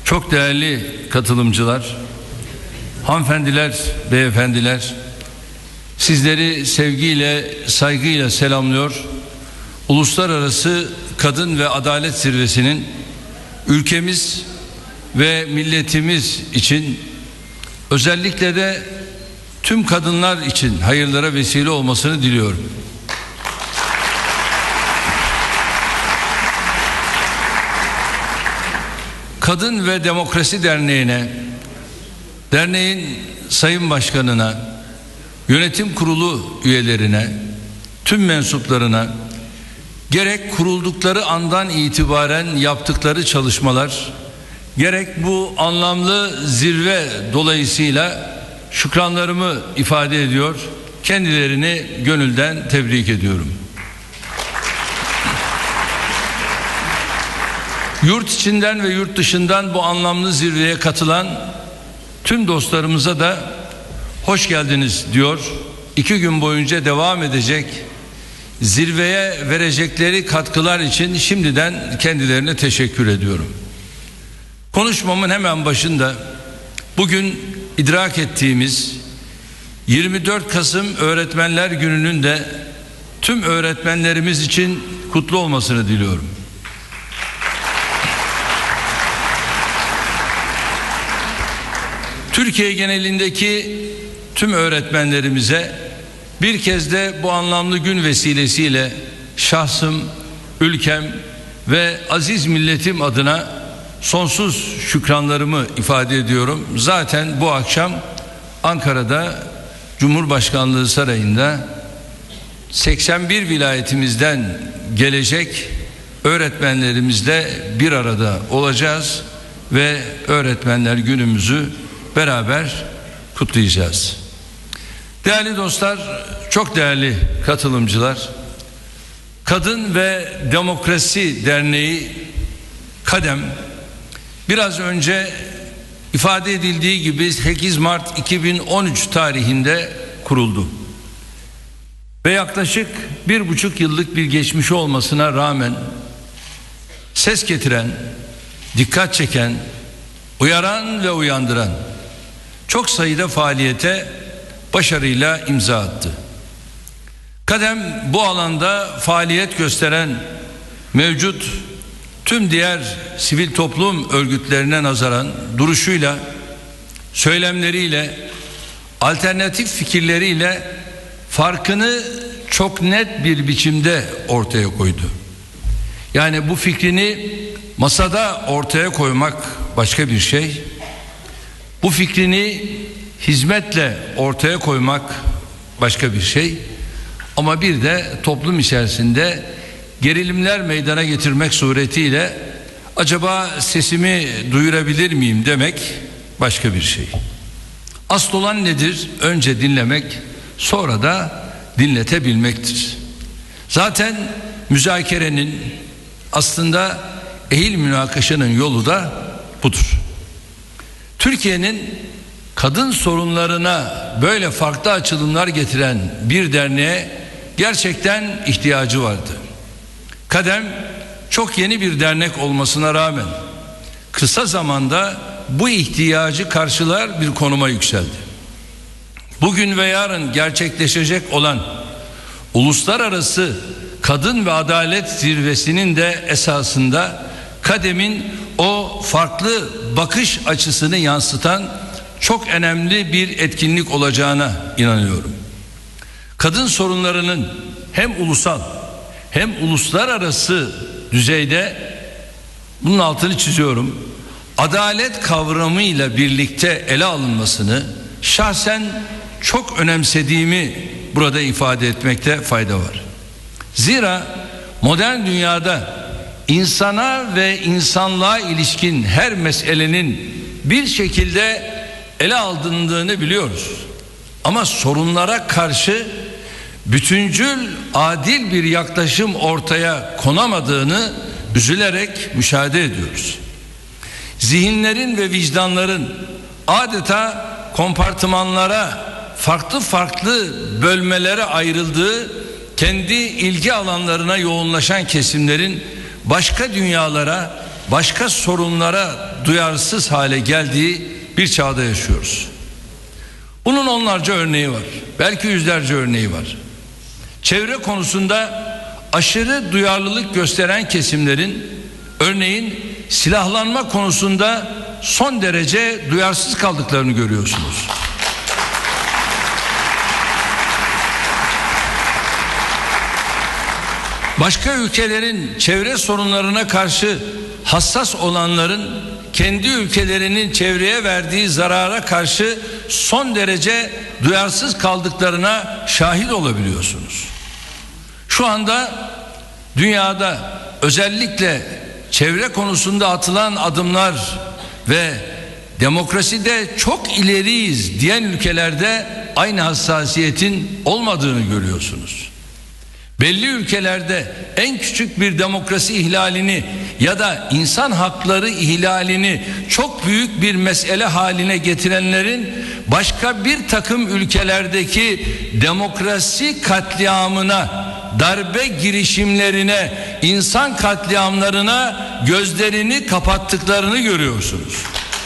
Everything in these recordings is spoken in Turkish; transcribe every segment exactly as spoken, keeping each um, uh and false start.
Çok değerli katılımcılar, hanımefendiler, beyefendiler, sizleri sevgiyle, saygıyla selamlıyor. Uluslararası Kadın ve Adalet Zirvesi'nin ülkemiz ve milletimiz için, özellikle de tüm kadınlar için hayırlara vesile olmasını diliyorum. Kadın ve Demokrasi Derneği'ne, derneğin sayın başkanına, yönetim kurulu üyelerine, tüm mensuplarına, gerek kuruldukları andan itibaren yaptıkları çalışmalar, gerek bu anlamlı zirve dolayısıyla şükranlarımı ifade ediyor, kendilerini gönülden tebrik ediyorum. Yurt içinden ve yurt dışından bu anlamlı zirveye katılan tüm dostlarımıza da hoş geldiniz diyor. İki gün boyunca devam edecek zirveye verecekleri katkılar için şimdiden kendilerine teşekkür ediyorum. Konuşmamın hemen başında bugün idrak ettiğimiz yirmi dört Kasım Öğretmenler Günü'nün de tüm öğretmenlerimiz için kutlu olmasını diliyorum. Türkiye genelindeki tüm öğretmenlerimize bir kez de bu anlamlı gün vesilesiyle şahsım, ülkem ve aziz milletim adına sonsuz şükranlarımı ifade ediyorum. Zaten bu akşam Ankara'da Cumhurbaşkanlığı Sarayı'nda seksen bir vilayetimizden gelecek öğretmenlerimizle bir arada olacağız ve Öğretmenler Günümüzü beraber kutlayacağız. Değerli dostlar, çok değerli katılımcılar, Kadın ve Demokrasi Derneği KADEM biraz önce ifade edildiği gibi sekiz Mart iki bin on üç tarihinde kuruldu. Ve yaklaşık bir buçuk yıllık bir geçmişi olmasına rağmen ses getiren, dikkat çeken, uyaran ve uyandıran çok sayıda faaliyete başarıyla imza attı. KADEM bu alanda faaliyet gösteren mevcut tüm diğer sivil toplum örgütlerine nazaran duruşuyla, söylemleriyle, alternatif fikirleriyle farkını çok net bir biçimde ortaya koydu. Yani bu fikrini masada ortaya koymak başka bir şey, bu fikrini hizmetle ortaya koymak başka bir şey, ama bir de toplum içerisinde gerilimler meydana getirmek suretiyle acaba sesimi duyurabilir miyim demek başka bir şey. Asıl olan nedir? Önce dinlemek, sonra da dinletebilmektir. Zaten müzakerenin, aslında ehil münakaşanın yolu da budur. Türkiye'nin kadın sorunlarına böyle farklı açılımlar getiren bir derneğe gerçekten ihtiyacı vardı. KADEM çok yeni bir dernek olmasına rağmen kısa zamanda bu ihtiyacı karşılar bir konuma yükseldi. Bugün ve yarın gerçekleşecek olan Uluslararası Kadın ve Adalet Zirvesi'nin de esasında KADEM'in o farklı bakış açısını yansıtan çok önemli bir etkinlik olacağına inanıyorum. Kadın sorunlarının hem ulusal hem uluslararası düzeyde, bunun altını çiziyorum, adalet kavramıyla birlikte ele alınmasını şahsen çok önemsediğimi burada ifade etmekte fayda var. Zira modern dünyada insana ve insanlığa ilişkin her meselenin bir şekilde ele alındığını biliyoruz. Ama sorunlara karşı bütüncül, adil bir yaklaşım ortaya konamadığını üzülerek müşahede ediyoruz. Zihinlerin ve vicdanların adeta kompartımanlara, farklı farklı bölmelere ayrıldığı, kendi ilgi alanlarına yoğunlaşan kesimlerin başka dünyalara, başka sorunlara duyarsız hale geldiği bir çağda yaşıyoruz. Bunun onlarca örneği var. Belki yüzlerce örneği var. Çevre konusunda aşırı duyarlılık gösteren kesimlerin, örneğin silahlanma konusunda son derece duyarsız kaldıklarını görüyorsunuz. Başka ülkelerin çevre sorunlarına karşı hassas olanların kendi ülkelerinin çevreye verdiği zarara karşı son derece duyarsız kaldıklarına şahit olabiliyorsunuz. Şu anda dünyada özellikle çevre konusunda atılan adımlar ve demokraside çok ileriyiz diyen ülkelerde aynı hassasiyetin olmadığını görüyorsunuz. Belli ülkelerde en küçük bir demokrasi ihlalini ya da insan hakları ihlalini çok büyük bir mesele haline getirenlerin başka bir takım ülkelerdeki demokrasi katliamına, darbe girişimlerine, insan katliamlarına gözlerini kapattıklarını görüyorsunuz.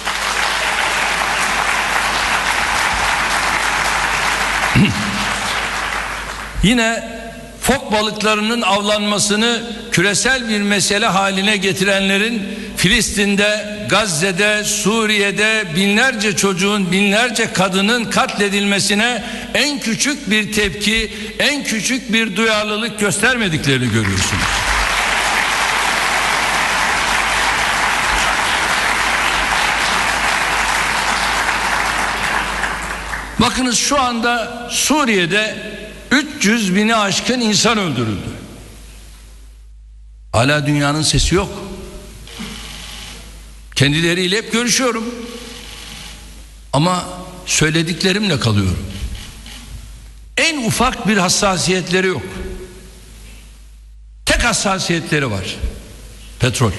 Yine fok balıklarının avlanmasını küresel bir mesele haline getirenlerin Filistin'de, Gazze'de, Suriye'de binlerce çocuğun, binlerce kadının katledilmesine en küçük bir tepki, en küçük bir duyarlılık göstermediklerini görüyorsunuz. Bakınız, şu anda Suriye'de üç yüz bini aşkın insan öldürüldü. Hala dünyanın sesi yok. Kendileriyle hep görüşüyorum. Ama söylediklerimle kalıyorum. En ufak bir hassasiyetleri yok. Tek hassasiyetleri var: petrol.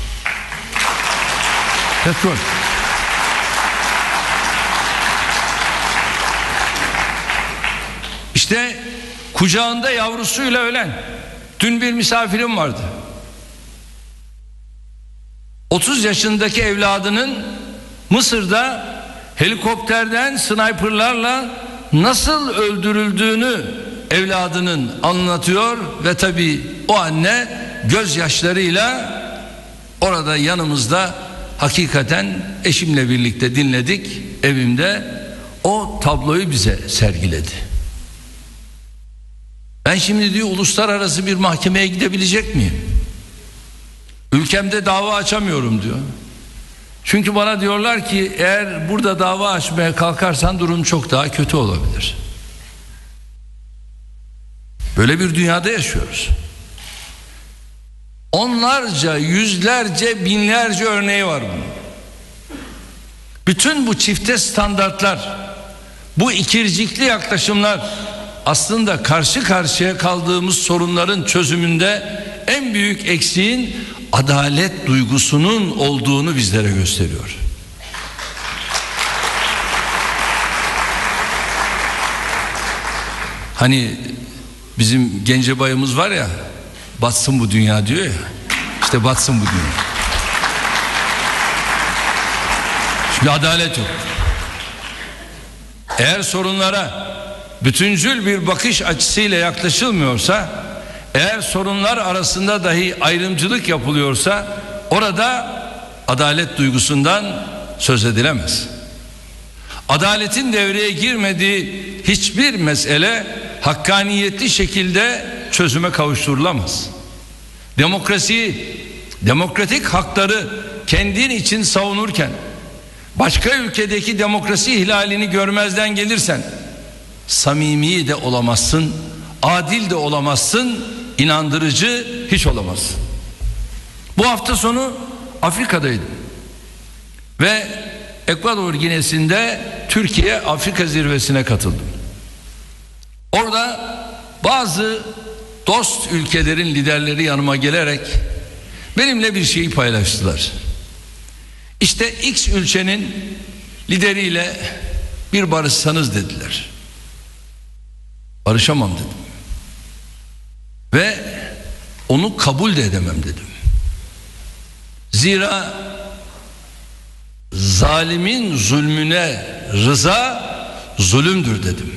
Petrol. İşte kucağında yavrusuyla ölen, dün bir misafirim vardı. otuz yaşındaki evladının Mısır'da helikopterden sniperlarla nasıl öldürüldüğünü evladının anlatıyor ve tabii o anne gözyaşlarıyla orada yanımızda, hakikaten eşimle birlikte dinledik evimde, o tabloyu bize sergiledi. Ben şimdi diyor uluslararası bir mahkemeye gidebilecek miyim? Ülkemde dava açamıyorum diyor. Çünkü bana diyorlar ki eğer burada dava açmaya kalkarsan durum çok daha kötü olabilir. Böyle bir dünyada yaşıyoruz. Onlarca, yüzlerce, binlerce örneği var bunun. Bütün bu çifte standartlar, bu ikircikli yaklaşımlar aslında karşı karşıya kaldığımız sorunların çözümünde en büyük eksiğin adalet duygusunun olduğunu bizlere gösteriyor. Hani bizim Gencebay'ımız var ya, batsın bu dünya diyor ya, işte batsın bu dünya. Çünkü adalet yok. Eğer sorunlara bütüncül bir bakış açısıyla yaklaşılmıyorsa, eğer sorunlar arasında dahi ayrımcılık yapılıyorsa, orada adalet duygusundan söz edilemez. Adaletin devreye girmediği hiçbir mesele hakkaniyetli şekilde çözüme kavuşturulamaz. Demokrasiyi, demokratik hakları kendin için savunurken başka ülkedeki demokrasi ihlalini görmezden gelirsen samimi de olamazsın, adil de olamazsın, inandırıcı hiç olamazsın. Bu hafta sonu Afrika'daydım ve Ekvador Ginesi'nde Türkiye Afrika zirvesine katıldım. Orada bazı dost ülkelerin liderleri yanıma gelerek benimle bir şeyi paylaştılar. İşte X ülkenin lideriyle bir barışsanız dediler. Barışamam dedim. Ve onu kabul de edemem dedim. Zira zalimin zulmüne rıza zulümdür dedim.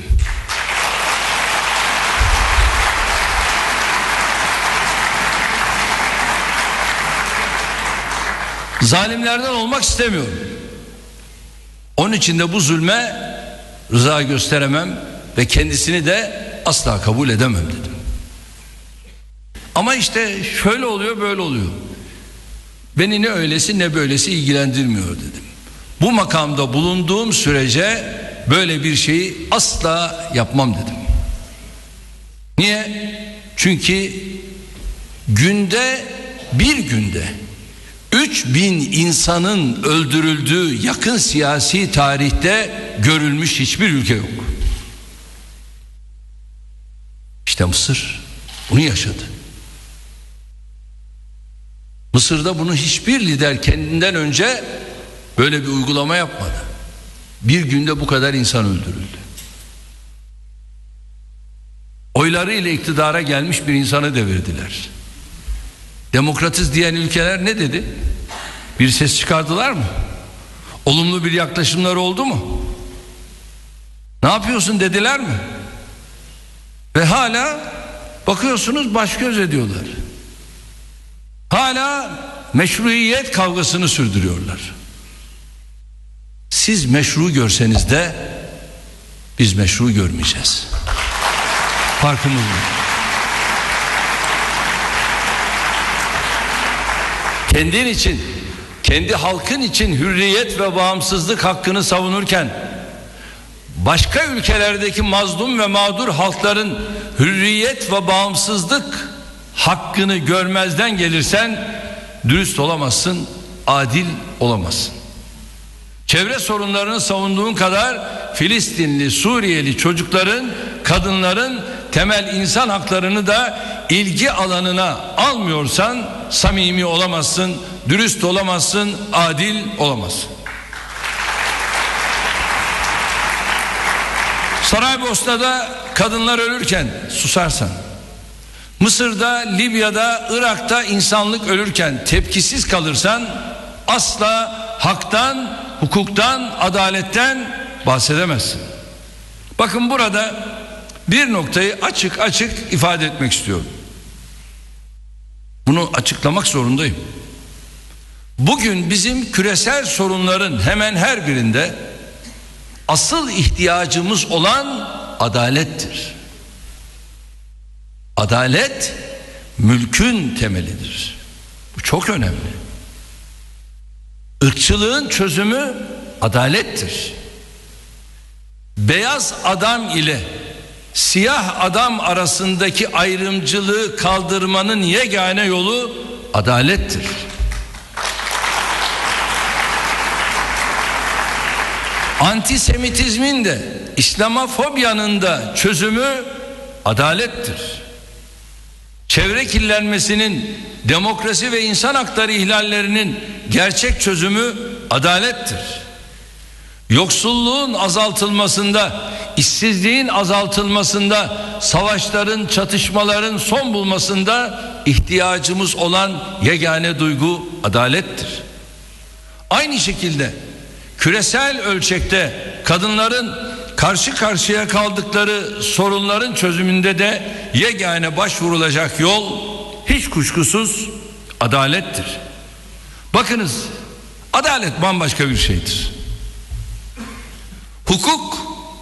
Zalimlerden olmak istemiyorum. Onun için de bu zulme rıza gösteremem ve kendisini de asla kabul edemem dedim. Ama işte şöyle oluyor, böyle oluyor. Beni ne öylesi ne böylesi ilgilendirmiyor dedim. Bu makamda bulunduğum sürece böyle bir şeyi asla yapmam dedim. Niye? Çünkü günde, bir günde üç bin insanın öldürüldüğü yakın siyasi tarihte görülmüş hiçbir ülke yok. İşte Mısır bunu yaşadı. Mısır'da bunu hiçbir lider kendinden önce böyle bir uygulama yapmadı. Bir günde bu kadar insan öldürüldü. Oylarıyla iktidara gelmiş bir insanı devirdiler. Demokratiz diyen ülkeler ne dedi? Bir ses çıkardılar mı? Olumlu bir yaklaşımları oldu mu? Ne yapıyorsun dediler mi? Ve hala bakıyorsunuz baş göz ediyorlar. Hala meşruiyet kavgasını sürdürüyorlar. Siz meşru görseniz de biz meşru görmeyeceğiz. Farkımız bu. Kendin için, kendi halkın için hürriyet ve bağımsızlık hakkını savunurken başka ülkelerdeki mazlum ve mağdur halkların hürriyet ve bağımsızlık hakkını görmezden gelirsen dürüst olamazsın, adil olamazsın. Çevre sorunlarını savunduğun kadar Filistinli, Suriyeli çocukların, kadınların temel insan haklarını da ilgi alanına almıyorsan samimi olamazsın, dürüst olamazsın, adil olamazsın. Saraybosna'da kadınlar ölürken susarsan, Mısır'da, Libya'da, Irak'ta insanlık ölürken tepkisiz kalırsan asla haktan, hukuktan, adaletten bahsedemezsin. Bakın burada bir noktayı açık açık ifade etmek istiyorum. Bunu açıklamak zorundayım. Bugün bizim küresel sorunların hemen her birinde asıl ihtiyacımız olan adalettir. Adalet mülkün temelidir. Bu çok önemli. Irkçılığın çözümü adalettir. Beyaz adam ile siyah adam arasındaki ayrımcılığı kaldırmanın yegane yolu adalettir. Antisemitizmin de İslamofobyanın da çözümü adalettir. Çevre kirlenmesinin, demokrasi ve insan hakları ihlallerinin gerçek çözümü adalettir. Yoksulluğun azaltılmasında, işsizliğin azaltılmasında, savaşların, çatışmaların son bulmasında ihtiyacımız olan yegane duygu adalettir. Aynı şekilde küresel ölçekte kadınların karşı karşıya kaldıkları sorunların çözümünde de yegane başvurulacak yol hiç kuşkusuz adalettir. Bakınız, adalet bambaşka bir şeydir. Hukuk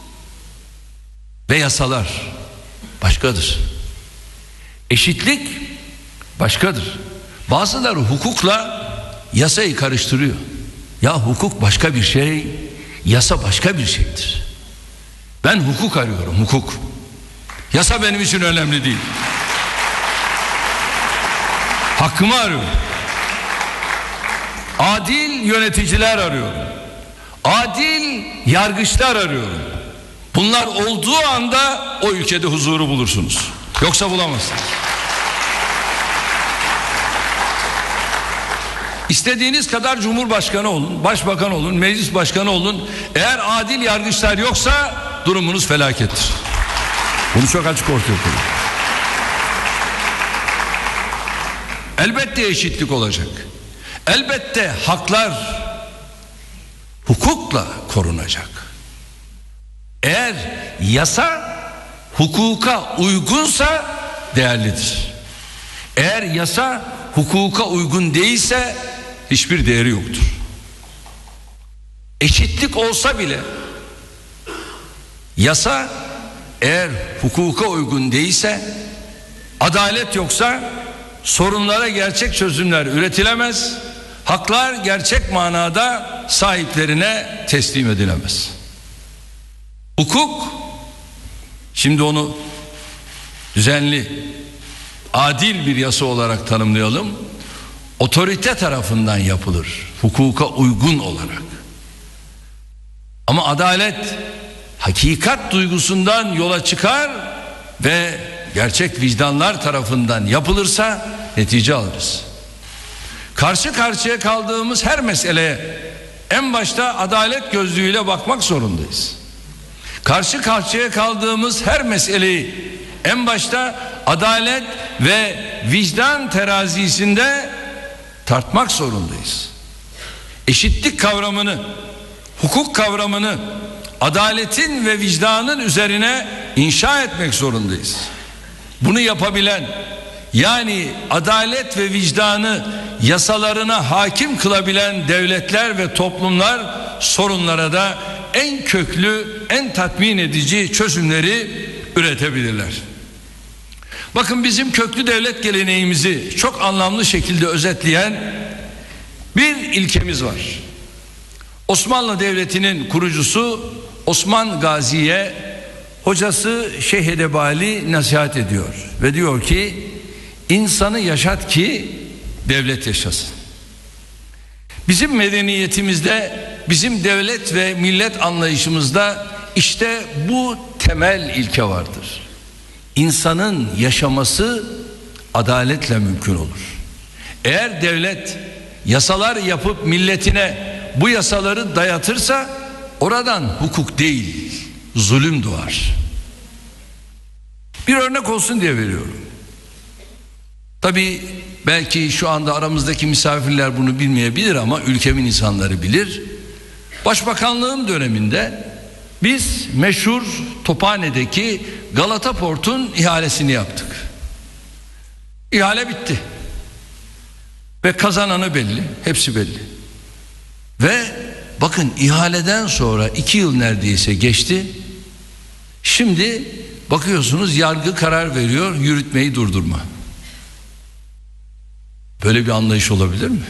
ve yasalar başkadır. Eşitlik başkadır. Bazıları hukukla yasayı karıştırıyor. Ya hukuk başka bir şey, yasa başka bir şeydir. Ben hukuk arıyorum, hukuk. Yasa benim için önemli değil. Hakkımı arıyorum. Adil yöneticiler arıyorum. Adil yargıçlar arıyorum. Bunlar olduğu anda o ülkede huzuru bulursunuz. Yoksa bulamazsınız. İstediğiniz kadar cumhurbaşkanı olun, başbakan olun, meclis başkanı olun. Eğer adil yargıçlar yoksa durumunuz felakettir. Bunu çok açık ortaya koyuyorum. Elbette eşitlik olacak. Elbette haklar hukukla korunacak. Eğer yasa hukuka uygunsa değerlidir. Eğer yasa hukuka uygun değilse hiçbir değeri yoktur. Eşitlik olsa bile yasa eğer hukuka uygun değilse, adalet yoksa sorunlara gerçek çözümler üretilemez, haklar gerçek manada sahiplerine teslim edilemez. Hukuk, şimdi onu düzenli, adil bir yasa olarak tanımlayalım, otorite tarafından yapılır, hukuka uygun olarak. Ama adalet hakikat duygusundan yola çıkar ve gerçek vicdanlar tarafından yapılırsa netice alırız. Karşı karşıya kaldığımız her meseleye en başta adalet gözlüğüyle bakmak zorundayız. Karşı karşıya kaldığımız her meseleyi en başta adalet ve vicdan terazisinde tartmak zorundayız. Eşitlik kavramını, hukuk kavramını adaletin ve vicdanın üzerine inşa etmek zorundayız. Bunu yapabilen, yani adalet ve vicdanı yasalarına hakim kılabilen devletler ve toplumlar sorunlara da en köklü, en tatmin edici çözümleri üretebilirler. Bakın, bizim köklü devlet geleneğimizi çok anlamlı şekilde özetleyen bir ilkemiz var. Osmanlı Devleti'nin kurucusu Osman Gazi'ye hocası Şeyh Edebali nasihat ediyor ve diyor ki, insanı yaşat ki devlet yaşasın. Bizim medeniyetimizde, bizim devlet ve millet anlayışımızda işte bu temel ilke vardır. İnsanın yaşaması adaletle mümkün olur. Eğer devlet yasalar yapıp milletine bu yasaları dayatırsa oradan hukuk değil, zulüm doğar. Bir örnek olsun diye veriyorum. Tabii belki şu anda aramızdaki misafirler bunu bilmeyebilir ama ülkemin insanları bilir. Başbakanlığım döneminde biz meşhur Tophane'deki Galata Port'un ihalesini yaptık. İhale bitti. Ve kazananı belli, hepsi belli. Ve bakın, ihaleden sonra iki yıl neredeyse geçti. Şimdi bakıyorsunuz yargı karar veriyor, yürütmeyi durdurma. Böyle bir anlayış olabilir mi?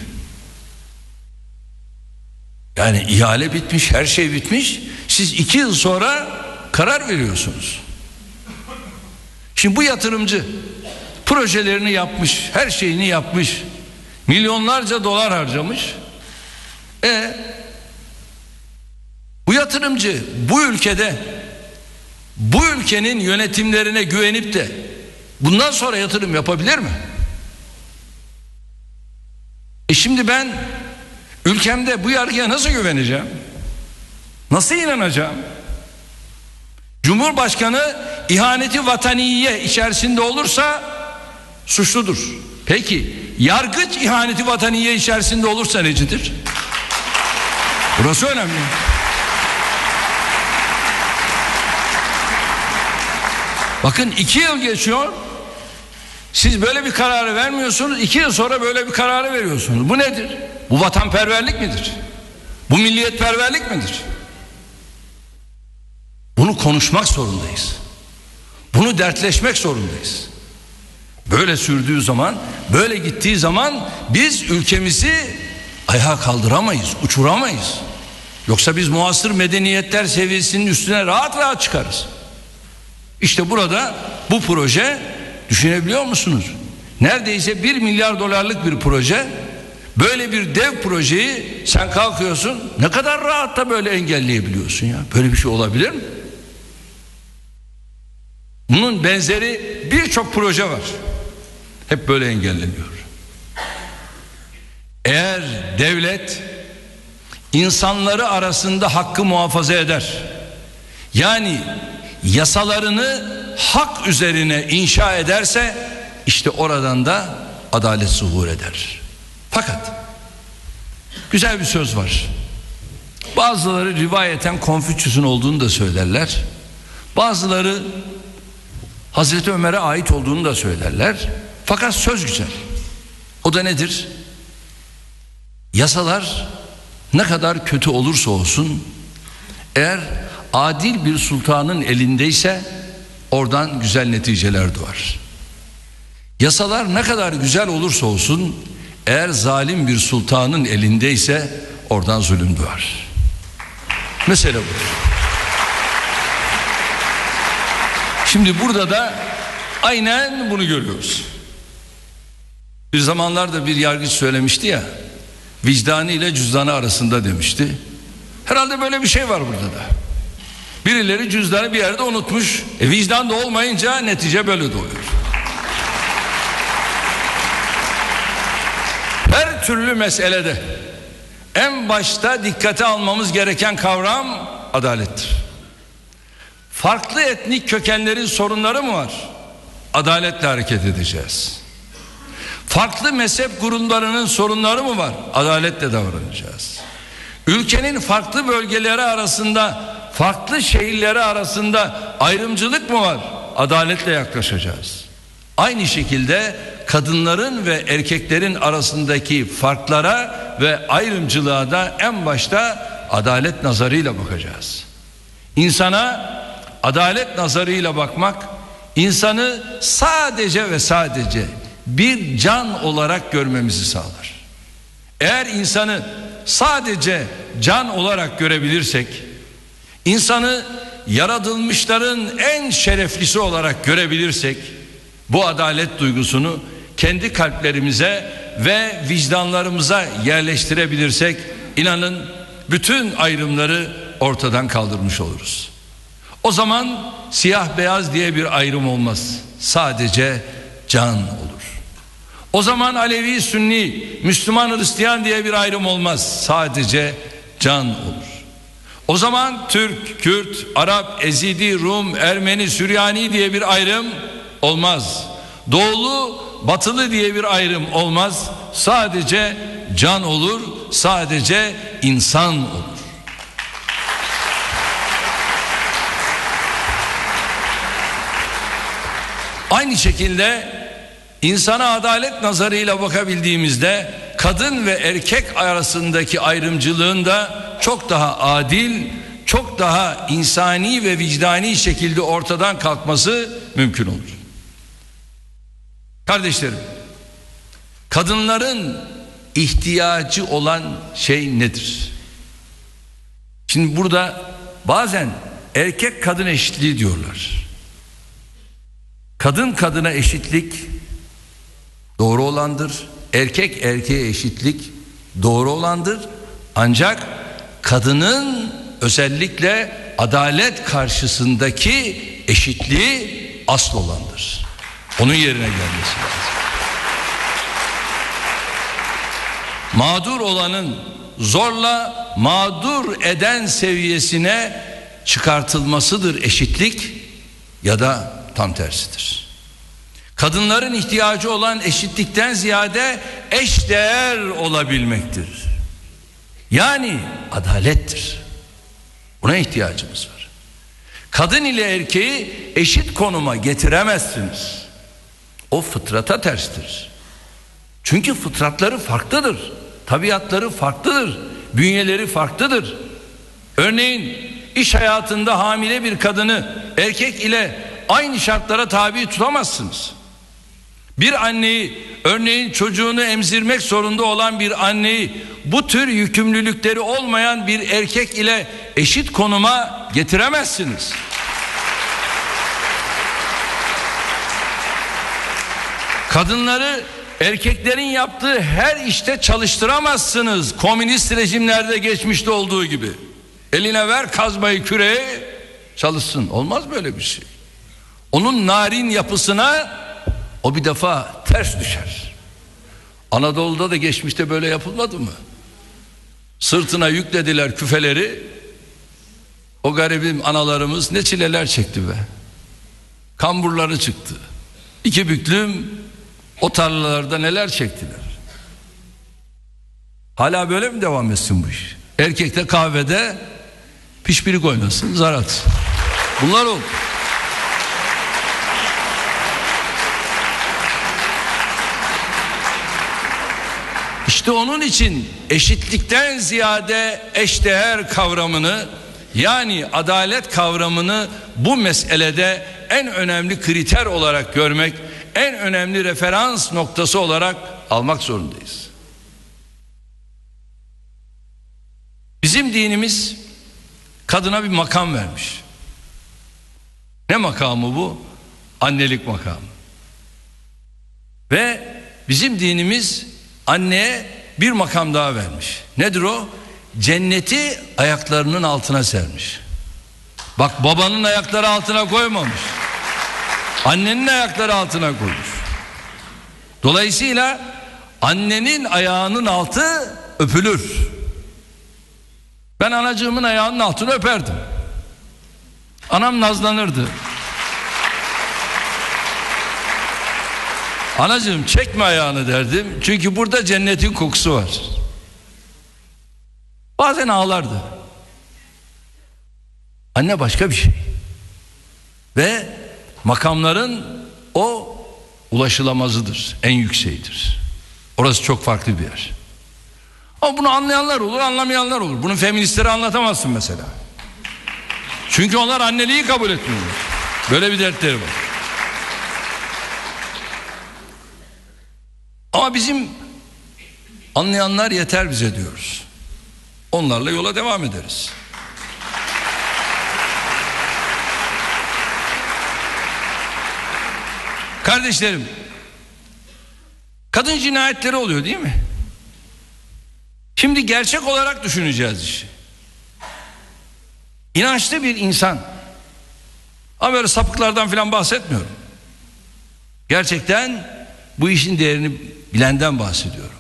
Yani ihale bitmiş, her şey bitmiş. Siz iki yıl sonra karar veriyorsunuz. Şimdi bu yatırımcı projelerini yapmış, her şeyini yapmış, milyonlarca dolar harcamış. E bu yatırımcı bu ülkede, bu ülkenin yönetimlerine güvenip de bundan sonra yatırım yapabilir mi? E şimdi ben ülkemde bu yargıya nasıl güveneceğim? Nasıl inanacağım? Cumhurbaşkanı ihaneti vataniye içerisinde olursa suçludur. Peki yargıç ihaneti vataniye içerisinde olursa necidir? Burası önemli. Bakın, iki yıl geçiyor. Siz böyle bir kararı vermiyorsunuz. İki yıl sonra böyle bir kararı veriyorsunuz. Bu nedir? Bu vatanperverlik midir? Bu milliyetperverlik midir? Bunu konuşmak zorundayız. Bunu dertleşmek zorundayız. Böyle sürdüğü zaman, böyle gittiği zaman biz ülkemizi ayağa kaldıramayız, uçuramayız. Yoksa biz muasır medeniyetler seviyesinin üstüne rahat rahat çıkarız. İşte burada bu proje, düşünebiliyor musunuz? Neredeyse bir milyar dolarlık bir proje. Böyle bir dev projeyi sen kalkıyorsun, ne kadar rahat da böyle engelleyebiliyorsun ya. Böyle bir şey olabilir mi? Bunun benzeri birçok proje var. Hep böyle engelleniyor. Eğer devlet insanları arasında hakkı muhafaza eder, yani yasalarını hak üzerine inşa ederse, işte oradan da adalet zuhur eder. Fakat Güzel bir söz var. Bazıları rivayeten Konfüçyüs'ün olduğunu da söylerler. Bazıları Hazreti Ömer'e ait olduğunu da söylerler. Fakat söz güzel. O da nedir? Yasalar ne kadar kötü olursa olsun, eğer adil bir sultanın elindeyse oradan güzel neticeler doğar. Yasalar ne kadar güzel olursa olsun, eğer zalim bir sultanın elindeyse oradan zulüm doğar. Mesele budur. Şimdi burada da aynen bunu görüyoruz. Bir zamanlarda bir yargıç söylemişti ya, vicdanı ile cüzdanı arasında demişti. Herhalde böyle bir şey var burada da. Birileri cüzdanı bir yerde unutmuş. E vicdan da olmayınca netice böyle doğuyor. Her türlü meselede en başta dikkate almamız gereken kavram adalettir. Farklı etnik kökenlerin sorunları mı var? Adaletle hareket edeceğiz. Farklı mezhep gruplarının sorunları mı var? Adaletle davranacağız. Ülkenin farklı bölgeleri arasında, farklı şehirleri arasında ayrımcılık mı var? Adaletle yaklaşacağız. Aynı şekilde kadınların ve erkeklerin arasındaki farklara ve ayrımcılığa da en başta adalet nazarıyla bakacağız. İnsana adalet nazarıyla bakmak, insanı sadece ve sadece bir can olarak görmemizi sağlar. Eğer insanı sadece can olarak görebilirsek, insanı yaratılmışların en şereflisi olarak görebilirsek, bu adalet duygusunu kendi kalplerimize ve vicdanlarımıza yerleştirebilirsek, inanın bütün ayrımları ortadan kaldırmış oluruz. O zaman siyah beyaz diye bir ayrım olmaz. Sadece can olur. O zaman Alevi, Sünni, Müslüman, Hristiyan diye bir ayrım olmaz. Sadece can olur. O zaman Türk, Kürt, Arap, Ezidi, Rum, Ermeni, Süryani diye bir ayrım olmaz. Doğulu, batılı diye bir ayrım olmaz. Sadece can olur, sadece insan olur. Aynı şekilde insana adalet nazarıyla bakabildiğimizde kadın ve erkek arasındaki ayrımcılığın da çok daha adil, çok daha insani ve vicdani şekilde ortadan kalkması mümkün olur. Kardeşlerim, kadınların ihtiyacı olan şey nedir? Şimdi burada bazen erkek kadın eşitliği diyorlar. Kadın kadına eşitlik doğru olandır. Erkek erkeğe eşitlik doğru olandır. Ancak kadının özellikle adalet karşısındaki eşitliği asıl olandır. Onun yerine gelmesi lazım. Mağdur olanın zorla mağdur eden seviyesine çıkartılmasıdır eşitlik, ya da tam tersidir. Kadınların ihtiyacı olan eşitlikten ziyade eşdeğer olabilmektir. Yani adalettir. Buna ihtiyacımız var. Kadın ile erkeği eşit konuma getiremezsiniz. O fıtrata terstir. Çünkü fıtratları farklıdır. Tabiatları farklıdır. Bünyeleri farklıdır. Örneğin iş hayatında hamile bir kadını erkek ile aynı şartlara tabi tutamazsınız. Bir anneyi, örneğin çocuğunu emzirmek zorunda olan bir anneyi bu tür yükümlülükleri olmayan bir erkek ile eşit konuma getiremezsiniz. Kadınları erkeklerin yaptığı her işte çalıştıramazsınız. Komünist rejimlerde geçmişte olduğu gibi. Eline ver kazmayı, küreği, çalışsın. Olmaz böyle bir şey. Onun narin yapısına o bir defa ters düşer. Anadolu'da da geçmişte böyle yapılmadı mı? Sırtına yüklediler küfeleri. O garibim analarımız ne çileler çekti be. Kamburları çıktı. İki büklüm o tarlalarda neler çektiler. Hala böyle mi devam etsin bu iş? Erkek de kahvede pişpirik oynasın, zar atsın. Bunlar oldu. İşte onun için eşitlikten ziyade eşdeğer kavramını, yani adalet kavramını bu meselede en önemli kriter olarak görmek, en önemli referans noktası olarak almak zorundayız. Bizim dinimiz kadına bir makam vermiş. Ne makamı bu? Annelik makamı. Ve bizim dinimiz anneye bir makam daha vermiş. Nedir o? Cenneti ayaklarının altına sermiş. Bak, babanın ayakları altına koymamış. Annenin ayakları altına koymuş. Dolayısıyla annenin ayağının altı öpülür. Ben anacığımın ayağının altını öperdim. Anam nazlanırdı. Anacığım çekme ayağını derdim. Çünkü burada cennetin kokusu var. Bazen ağlardı. Anne başka bir şey. Ve makamların o ulaşılamazıdır. En yükseğidir. Orası çok farklı bir yer. Ama bunu anlayanlar olur, anlamayanlar olur. Bunu feministlere anlatamazsın mesela. Çünkü onlar anneliği kabul etmiyorlar. Böyle bir dertleri var. Ama bizim anlayanlar yeter bize diyoruz. Onlarla yola devam ederiz. Kardeşlerim, kadın cinayetleri oluyor değil mi? Şimdi gerçek olarak düşüneceğiz işi. İnançlı bir insan, ama böyle sapıklardan falan bahsetmiyorum. Gerçekten bu işin değerini bilenden bahsediyorum.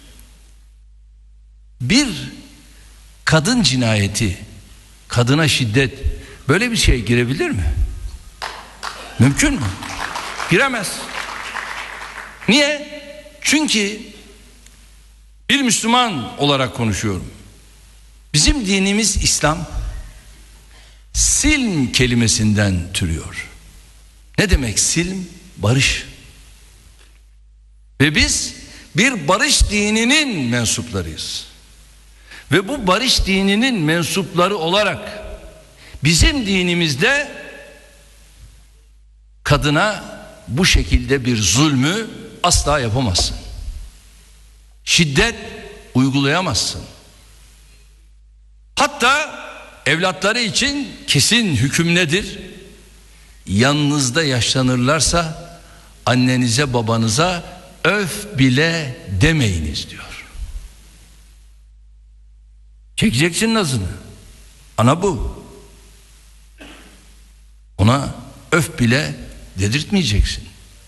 Bir kadın cinayeti, kadına şiddet, böyle bir şeye girebilir mi? Mümkün mü? Giremez. Niye? Çünkü bir Müslüman olarak konuşuyorum. Bizim dinimiz İslam, silm kelimesinden türüyor. Ne demek silm? Barış. Ve biz bir barış dininin mensuplarıyız. Ve bu barış dininin mensupları olarak bizim dinimizde kadına bu şekilde bir zulmü asla yapamazsın. Şiddet uygulayamazsın. Hatta evlatları için kesin hüküm nedir? Yanınızda yaşlanırlarsa annenize babanıza öf bile demeyiniz diyor. Çekeceksin nazını. Ana bu. Ona öf bile dedirtmeyeceksin.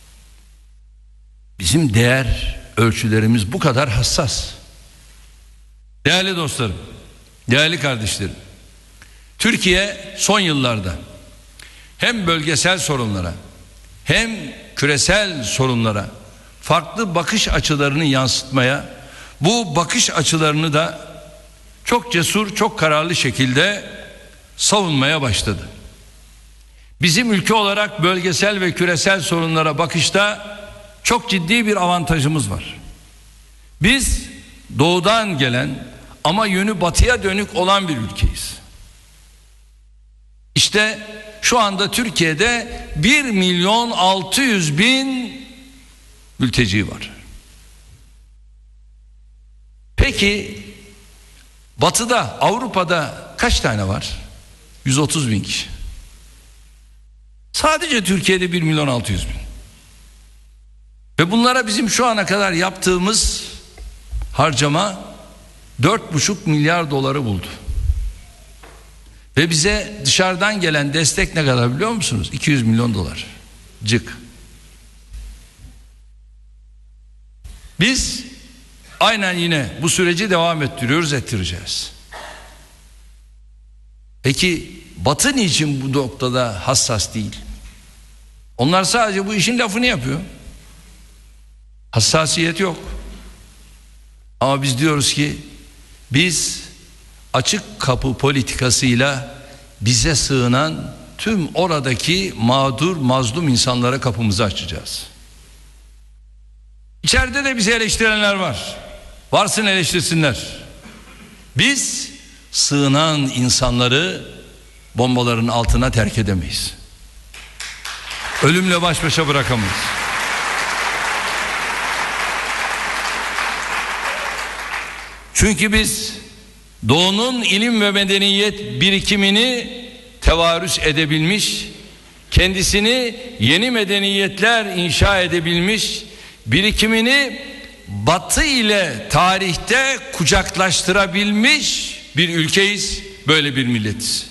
Bizim değer ölçülerimiz bu kadar hassas. Değerli dostlarım, değerli kardeşlerim, Türkiye son yıllarda hem bölgesel sorunlara hem küresel sorunlara farklı bakış açılarını yansıtmaya, bu bakış açılarını da çok cesur, çok kararlı şekilde savunmaya başladı. Bizim ülke olarak bölgesel ve küresel sorunlara bakışta çok ciddi bir avantajımız var. Biz doğudan gelen ama yönü batıya dönük olan bir ülkeyiz. İşte şu anda Türkiye'de bir milyon altı yüz bin mülteci var. Peki batıda, Avrupa'da kaç tane var? yüz otuz bin kişi. Sadece Türkiye'de bir milyon altı yüz bin. Ve bunlara bizim şu ana kadar yaptığımız harcama dört buçuk milyar doları buldu. Ve bize dışarıdan gelen destek ne kadar biliyor musunuz? iki yüz milyon dolar. Cık. Biz aynen yine bu süreci devam ettiriyoruz, ettireceğiz. Peki Batı niçin bu noktada hassas değil? Onlar sadece bu işin lafını yapıyor. Hassasiyet yok. Ama biz diyoruz ki biz açık kapı politikasıyla bize sığınan tüm oradaki mağdur, mazlum insanlara kapımızı açacağız. İçeride de bizi eleştirenler var. Varsın eleştirsinler. Biz sığınan insanları bombaların altına terk edemeyiz. Ölümle baş başa bırakamayız. Çünkü biz Doğu'nun ilim ve medeniyet birikimini tevarüs edebilmiş, kendisini yeni medeniyetler inşa edebilmiş, birikimini Batı ile tarihte kucaklaştırabilmiş bir ülkeyiz, böyle bir milletiz.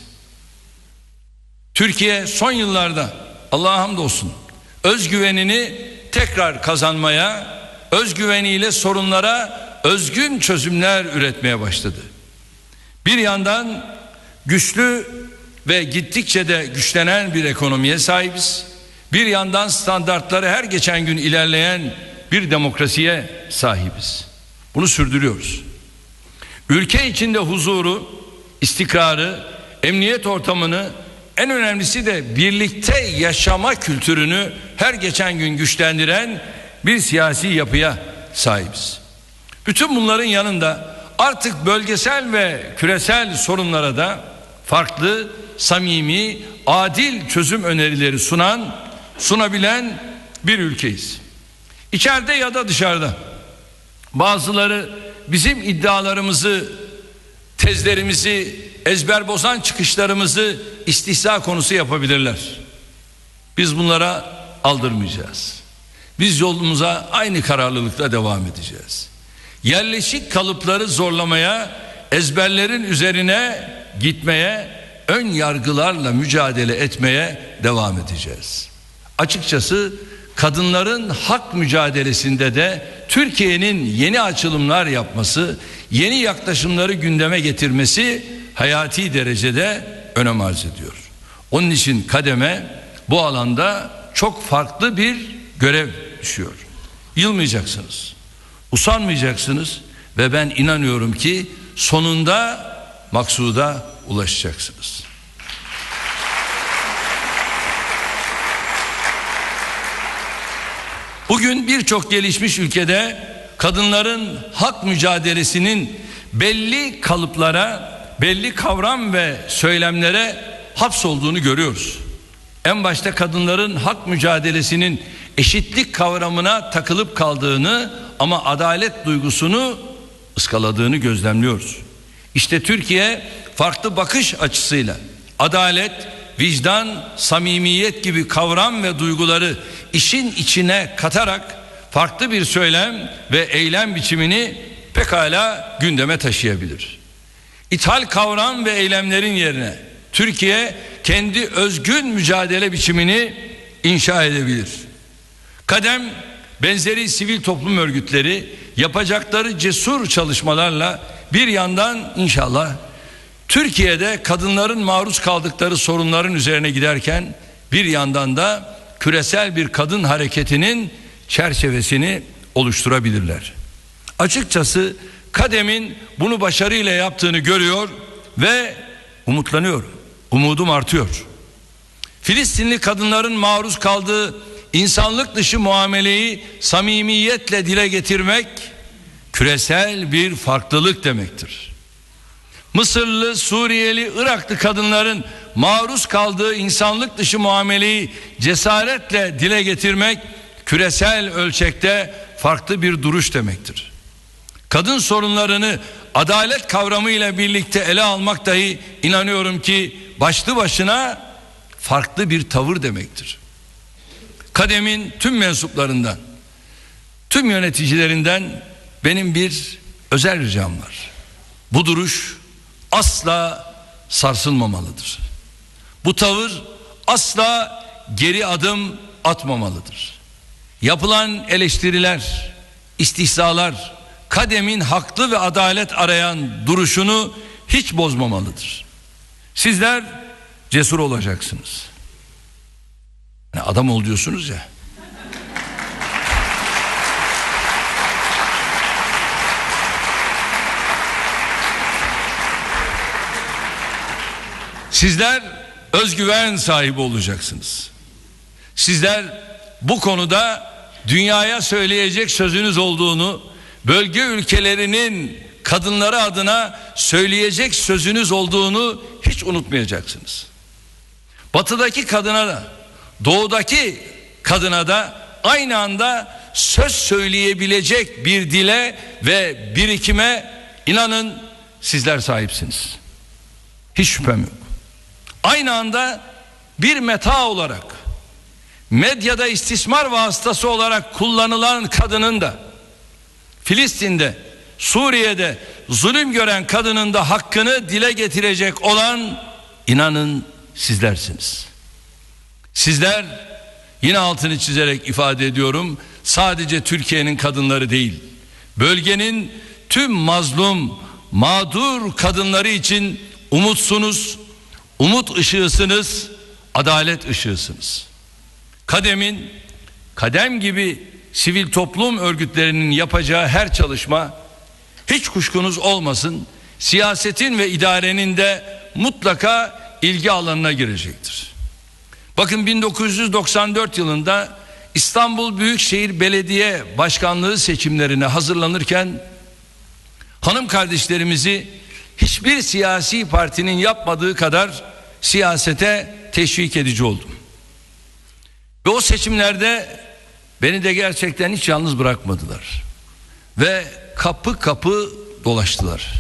Türkiye son yıllarda Allah'a hamdolsun özgüvenini tekrar kazanmaya, özgüveniyle sorunlara özgün çözümler üretmeye başladı. Bir yandan güçlü ve gittikçe de güçlenen bir ekonomiye sahibiz. Bir yandan standartları her geçen gün ilerleyen bir demokrasiye sahibiz. Bunu sürdürüyoruz. Ülke içinde huzuru, istikrarı, emniyet ortamını, en önemlisi de birlikte yaşama kültürünü her geçen gün güçlendiren bir siyasi yapıya sahibiz. Bütün bunların yanında artık bölgesel ve küresel sorunlara da farklı, samimi, adil çözüm önerileri sunan, sunabilen bir ülkeyiz. İçeride ya da dışarıda bazıları bizim iddialarımızı, tezlerimizi, ezber bozan çıkışlarımızı istihza konusu yapabilirler. Biz bunlara aldırmayacağız. Biz yolumuza aynı kararlılıkla devam edeceğiz. Yerleşik kalıpları zorlamaya, ezberlerin üzerine gitmeye, ön yargılarla mücadele etmeye devam edeceğiz. Açıkçası kadınların hak mücadelesinde de Türkiye'nin yeni açılımlar yapması, yeni yaklaşımları gündeme getirmesi hayati derecede önem arz ediyor. Onun için kademe bu alanda çok farklı bir görev düşüyor. Yılmayacaksınız, usanmayacaksınız ve ben inanıyorum ki sonunda maksuda ulaşacaksınız. Bugün birçok gelişmiş ülkede kadınların hak mücadelesinin belli kalıplara, belli kavram ve söylemlere hapsolduğunu görüyoruz. En başta kadınların hak mücadelesinin eşitlik kavramına takılıp kaldığını ama adalet duygusunu ıskaladığını gözlemliyoruz. İşte Türkiye farklı bakış açısıyla adalet, vicdan, samimiyet gibi kavram ve duyguları işin içine katarak farklı bir söylem ve eylem biçimini pekala gündeme taşıyabilir. İthal kavram ve eylemlerin yerine Türkiye kendi özgün mücadele biçimini inşa edebilir. Kadem benzeri sivil toplum örgütleri yapacakları cesur çalışmalarla bir yandan inşallah Türkiye'de kadınların maruz kaldıkları sorunların üzerine giderken bir yandan da küresel bir kadın hareketinin çerçevesini oluşturabilirler. Açıkçası Kadem'in bunu başarıyla yaptığını görüyor ve umutlanıyor. Umudum artıyor. Filistinli kadınların maruz kaldığı insanlık dışı muameleyi samimiyetle dile getirmek küresel bir farklılık demektir. Mısırlı, Suriyeli, Iraklı kadınların maruz kaldığı insanlık dışı muameleyi cesaretle dile getirmek küresel ölçekte farklı bir duruş demektir. Kadın sorunlarını adalet kavramıyla birlikte ele almak dahi inanıyorum ki başlı başına farklı bir tavır demektir. Kadem'in tüm mensuplarından, tüm yöneticilerinden benim bir özel ricam var. Bu duruş asla sarsılmamalıdır. Bu tavır asla geri adım atmamalıdır. Yapılan eleştiriler, istihzalar, Kadem'in haklı ve adalet arayan duruşunu hiç bozmamalıdır. Sizler cesur olacaksınız. Yani adam ol diyorsunuz ya. Sizler özgüven sahibi olacaksınız. Sizler bu konuda dünyaya söyleyecek sözünüz olduğunu, bölge ülkelerinin kadınları adına söyleyecek sözünüz olduğunu hiç unutmayacaksınız. Batıdaki kadına da, doğudaki kadına da aynı anda söz söyleyebilecek bir dile ve birikime inanın sizler sahipsiniz. Hiç şüphem yok. Aynı anda bir meta olarak, medyada istismar vasıtası olarak kullanılan kadının da, Filistin'de, Suriye'de zulüm gören kadının da hakkını dile getirecek olan inanın sizlersiniz. Sizler, yine altını çizerek ifade ediyorum, sadece Türkiye'nin kadınları değil, bölgenin tüm mazlum, mağdur kadınları için umutsunuz, umut ışığısınız, adalet ışığısınız. Kadem'in, Kadem gibi sivil toplum örgütlerinin yapacağı her çalışma, hiç kuşkunuz olmasın, siyasetin ve idarenin de mutlaka ilgi alanına girecektir. Bakın bin dokuz yüz doksan dört yılında İstanbul Büyükşehir Belediye Başkanlığı seçimlerine hazırlanırken hanım kardeşlerimizi hiçbir siyasi partinin yapmadığı kadar siyasete teşvik edici oldum. Ve o seçimlerde beni de gerçekten hiç yalnız bırakmadılar. Ve kapı kapı dolaştılar.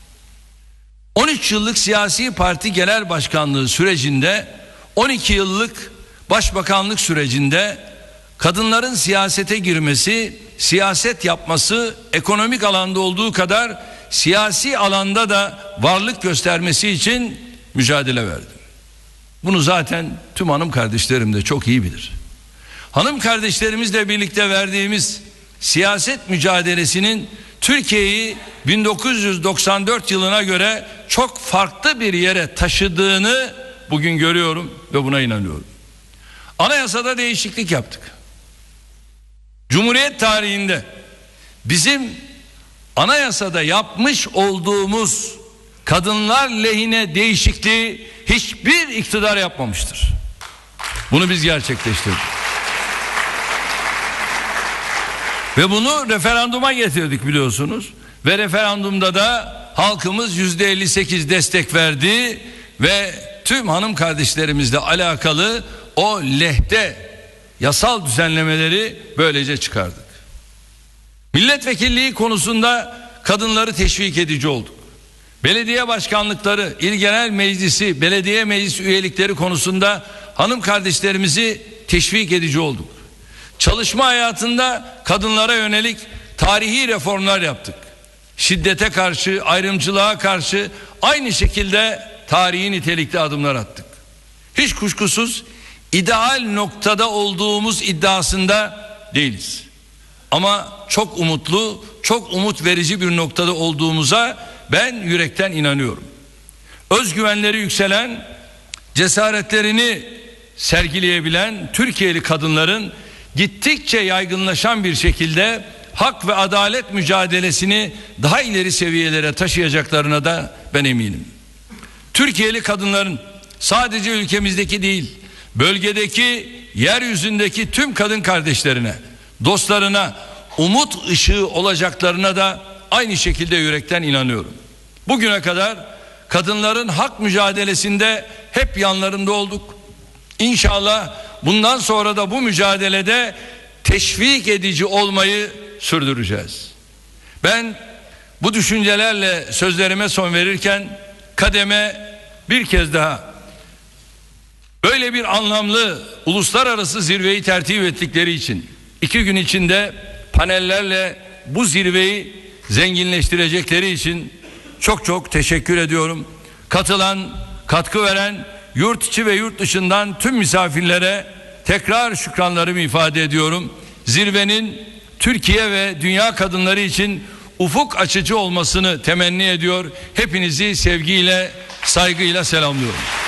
on üç yıllık siyasi parti genel başkanlığı sürecinde, on iki yıllık başbakanlık sürecinde kadınların siyasete girmesi, siyaset yapması ekonomik alanda olduğu kadar siyasi alanda da varlık göstermesi için mücadele verdim. Bunu zaten tüm hanım kardeşlerim de çok iyi bilir. Hanım kardeşlerimizle birlikte verdiğimiz siyaset mücadelesinin Türkiye'yi bin dokuz yüz doksan dört yılına göre çok farklı bir yere taşıdığını bugün görüyorum ve buna inanıyorum. Anayasada değişiklik yaptık. Cumhuriyet tarihinde bizim anayasada yapmış olduğumuz kadınlar lehine değişikliği hiçbir iktidar yapmamıştır. Bunu biz gerçekleştirdik. Ve bunu referanduma getirdik biliyorsunuz. Ve referandumda da halkımız yüzde elli sekiz destek verdi ve tüm hanım kardeşlerimizle alakalı o lehte yasal düzenlemeleri böylece çıkardık. Milletvekilliği konusunda kadınları teşvik edici olduk. Belediye başkanlıkları, il genel meclisi, belediye meclis üyelikleri konusunda hanım kardeşlerimizi teşvik edici olduk. Çalışma hayatında kadınlara yönelik tarihi reformlar yaptık. Şiddete karşı, ayrımcılığa karşı aynı şekilde tarihi nitelikli adımlar attık. Hiç kuşkusuz ideal noktada olduğumuz iddiasında değiliz. Ama çok umutlu, çok umut verici bir noktada olduğumuza ben yürekten inanıyorum. Özgüvenleri yükselen, cesaretlerini sergileyebilen Türkiye'li kadınların gittikçe yaygınlaşan bir şekilde hak ve adalet mücadelesini daha ileri seviyelere taşıyacaklarına da ben eminim. Türkiye'li kadınların sadece ülkemizdeki değil, bölgedeki, yeryüzündeki tüm kadın kardeşlerine, dostlarına umut ışığı olacaklarına da aynı şekilde yürekten inanıyorum. Bugüne kadar kadınların hak mücadelesinde hep yanlarında olduk. İnşallah bundan sonra da bu mücadelede teşvik edici olmayı sürdüreceğiz. Ben bu düşüncelerle sözlerime son verirken Kadem'e bir kez daha böyle bir anlamlı uluslararası zirveyi tertip ettikleri için, iki gün içinde panellerle bu zirveyi zenginleştirecekleri için çok çok teşekkür ediyorum. Katılan, katkı veren yurt içi ve yurt dışından tüm misafirlere tekrar şükranlarımı ifade ediyorum. Zirvenin Türkiye ve dünya kadınları için ufuk açıcı olmasını temenni ediyor. Hepinizi sevgiyle, saygıyla selamlıyorum.